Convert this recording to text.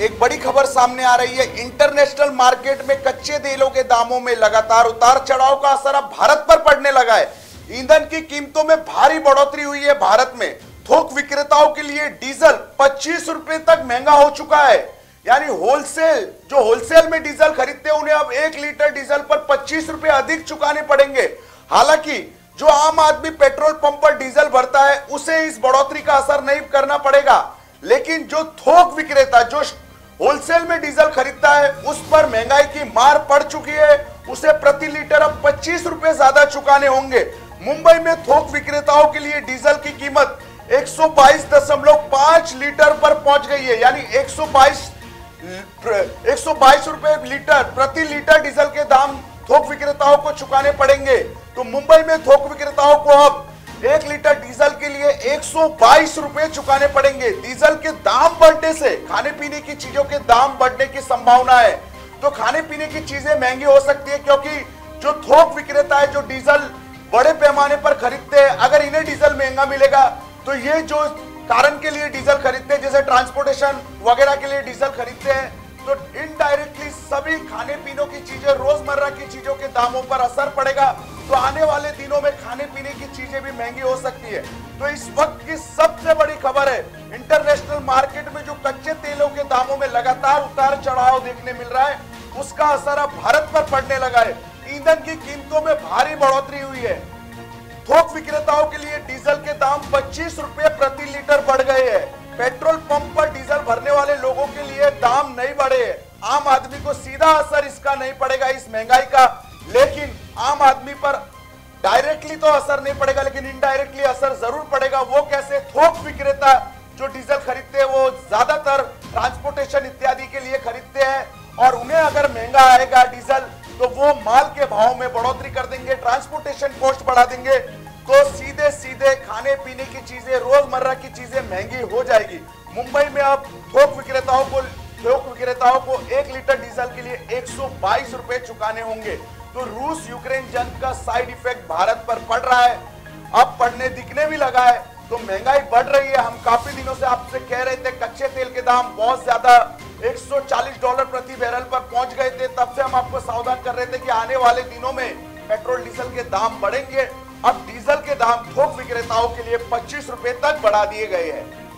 एक बड़ी खबर सामने आ रही है। इंटरनेशनल मार्केट में कच्चे तेलों के दामों में लगातार उतार चढ़ाव का असर अब भारत पर पड़ने लगा है। ईंधन की कीमतों में भारी बढ़ोतरी हुई है। भारत में थोक विक्रेताओं के लिए डीजल 25 रुपए तक महंगा हो चुका है। यानी होलसेल में डीजल खरीदते हैं उन्हें अब 1 लीटर डीजल पर 25 रुपए अधिक चुकाने पड़ेंगे। हालांकि जो आम आदमी पेट्रोल पंप पर डीजल भरता है उसे इस बढ़ोतरी का असर नहीं करना पड़ेगा, लेकिन जो थोक विक्रेता जो होलसेल में डीजल खरीदता है उस पर महंगाई की मार पड़ चुकी है। उसे प्रति लीटर अब 25 रुपए ज्यादा चुकाने होंगे। मुंबई में थोक विक्रेताओं के लिए डीजल की कीमत 122.5 लीटर पर पहुंच गई है। यानी 122 रुपए लीटर प्रति लीटर डीजल के दाम थोक विक्रेताओं को चुकाने पड़ेंगे। तो मुंबई में थोक विक्रेताओं को अब 1 लीटर डीजल के लिए 122 रुपए चुकाने पड़ेंगे। डीजल के दाम बढ़ने से खाने पीने की चीजों के दाम बढ़ने की संभावना है। तो खाने पीने की चीजें महंगी हो सकती है, क्योंकि जो थोक विक्रेता है जो डीजल बड़े पैमाने पर खरीदते हैं, अगर इन्हें डीजल महंगा मिलेगा तो ये जो कारण के लिए डीजल खरीदते हैं, जैसे ट्रांसपोर्टेशन वगैरह के लिए डीजल खरीदते हैं, तो इनडायरेक्टली सभी खाने पीने की चीजें, रोजमर्रा की चीजों के दामों पर असर पड़ेगा। तो आने वाले दिनों में खाने पीने की चीजें भी महंगी हो सकती है। तो इस वक्त की सबसे बड़ी खबर है, इंटरनेशनल मार्केट में जो कच्चे तेलों के दामों में लगातार उतार चढ़ाव देखने मिल रहा है, उसका असर अब भारत पर पड़ने लगा है। ईंधन की कीमतों में भारी बढ़ोतरी हुई है। थोक विक्रेताओं के लिए डीजल के दाम 25 रुपए प्रति लीटर बढ़ गए हैं। पेट्रोल पंप पर डीजल भरने वाले लोगों के लिए दाम नहीं बढ़े। आम आदमी को सीधा असर इसका नहीं पड़ेगा इस महंगाई का, लेकिन आम आदमी पर डायरेक्टली तो असर नहीं पड़ेगा, लेकिन इनडायरेक्टली असर जरूर पड़ेगा। वो कैसे? थोक विक्रेता जो डीजल खरीदते हैं वो ज्यादातर ट्रांसपोर्टेशन इत्यादि के लिए खरीदते हैं, और उन्हें अगर महंगा आएगा डीजल तो वो माल के भाव में बढ़ोतरी कर देंगे, ट्रांसपोर्टेशन कॉस्ट बढ़ा देंगे। तो सीधे सीधे खाने पीने की चीजें, रोजमर्रा की चीजें महंगी हो जाएगी। मुंबई में अब थोक विक्रेताओं को 1 लीटर डीजल के लिए 122 रुपए चुकाने होंगे। तो रूस यूक्रेन जंग का साइड इफेक्ट भारत पर पड़ रहा है, अब पड़ने दिखने भी लगा है। तो महंगाई बढ़ रही है। हम काफी दिनों से आपसे कह रहे थे कच्चे तेल के दाम बहुत ज्यादा $140 प्रति बैरल पर पहुंच गए थे। तब से हम आपको सावधान कर रहे थे कि आने वाले दिनों में पेट्रोल डीजल के दाम बढ़ेंगे। अब डीजल के दाम थोक विक्रेताओं के लिए 25 रुपए तक बढ़ा दिए गए हैं।